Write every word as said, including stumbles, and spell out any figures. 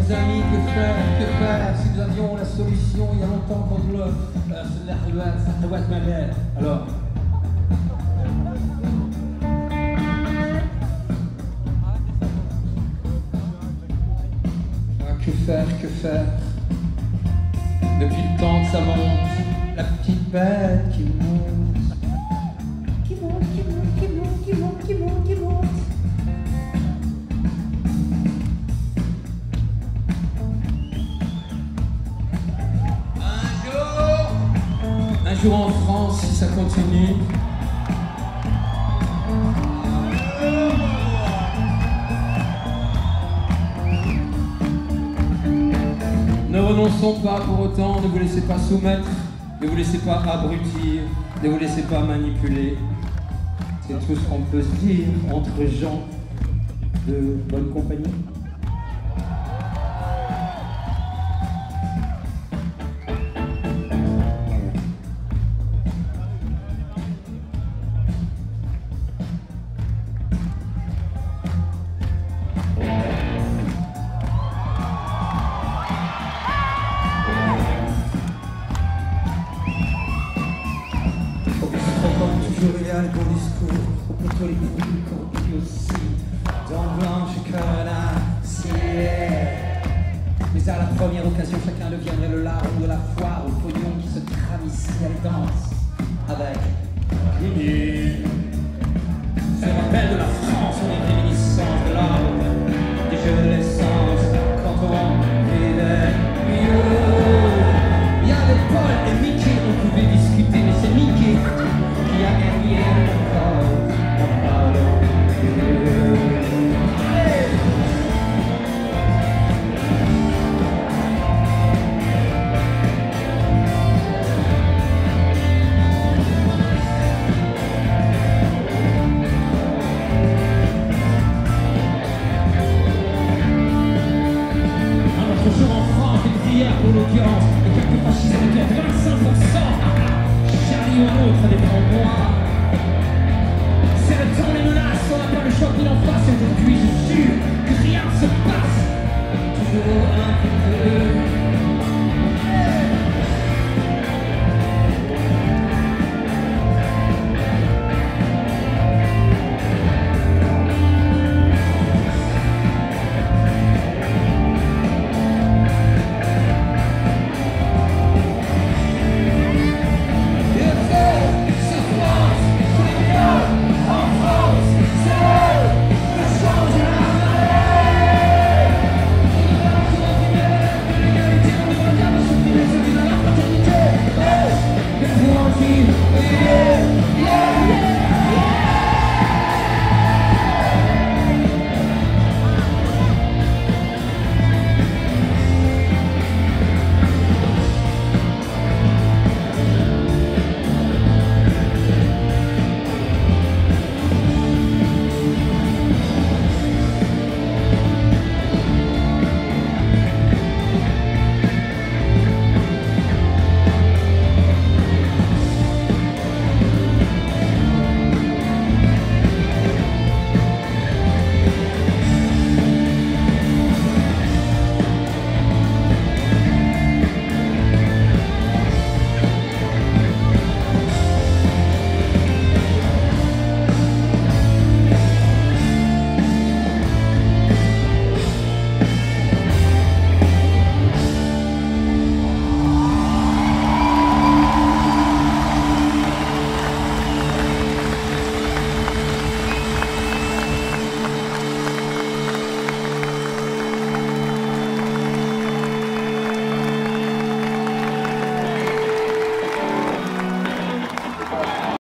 Mes amis, que faire, que faire? Si nous avions la solution il y a longtemps contre le... Euh, ça doit être ma belle. Alors... Ah, que faire, que faire? Depuis le temps que ça monte, la petite bête qui monte. Qui monte, qui monte, qui monte, qui monte, qui monte, qui monte. Un jour en France, si ça continue. Ne renonçons pas pour autant, ne vous laissez pas soumettre, ne vous laissez pas abrutir, ne vous laissez pas manipuler. C'est tout ce qu'on peut se dire entre gens de bonne compagnie. Il y a le bon discours, au plutôt les couilles qu'on dit aussi dans blanche corassier. Mais à la première occasion, chacun deviendrait le larron de la foire au pognon qui se trame ici à les danses avec Guigui. Se rappelle de la France, on est